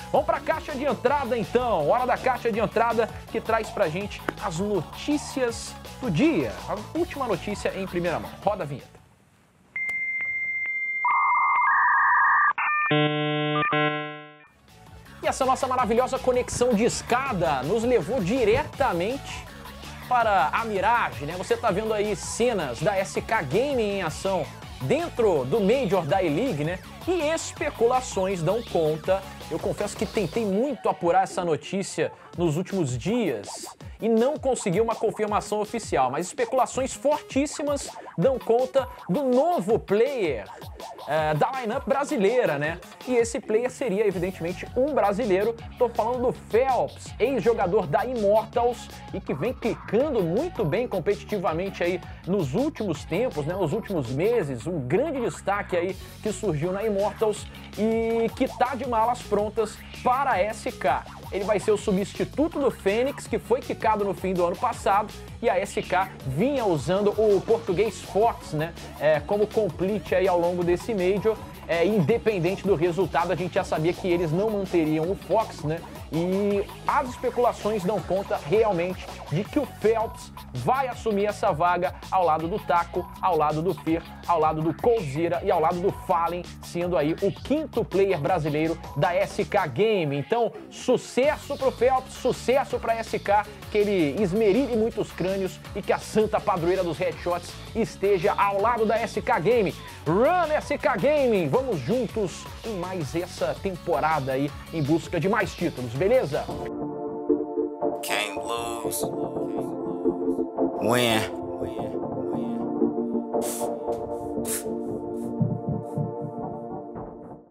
Vamos para a caixa de entrada então, hora da caixa de entrada que traz pra gente as notícias do dia. A última notícia em primeira mão. Roda a vinheta. E essa nossa maravilhosa conexão de escada nos levou diretamente para a Mirage, né? Você tá vendo aí cenas da SK Gaming em ação dentro do Major da E-League, né? E especulações dão conta. Eu confesso que tentei muito apurar essa notícia nos últimos dias e não consegui uma confirmação oficial, mas especulações fortíssimas dão conta do novo player da lineup brasileira, né? E esse player seria, evidentemente, um brasileiro. Tô falando do Phelps, ex-jogador da Immortals e que vem clicando muito bem competitivamente aí nos últimos tempos, né? Nos últimos meses, um grande destaque aí que surgiu na Immortals e que tá de malas prontas para a SK. Ele vai ser o substituto do Fênix, que foi quicado no fim do ano passado, e a SK vinha usando o português Fox, né, como complete aí ao longo desse Major. Independente do resultado, a gente já sabia que eles não manteriam o Fox, né? E as especulações dão conta realmente de que o Phelps vai assumir essa vaga ao lado do Taco, ao lado do Fer, ao lado do Coldzera e ao lado do Fallen, sendo aí o quinto player brasileiro da SK Game. Então, sucesso pro Phelps, sucesso pra SK, que ele esmerilhe muitos crânios e que a santa padroeira dos headshots esteja ao lado da SK Game. Run SK Gaming! Vamos juntos em mais essa temporada aí em busca de mais títulos, beleza? Can't lose. Win.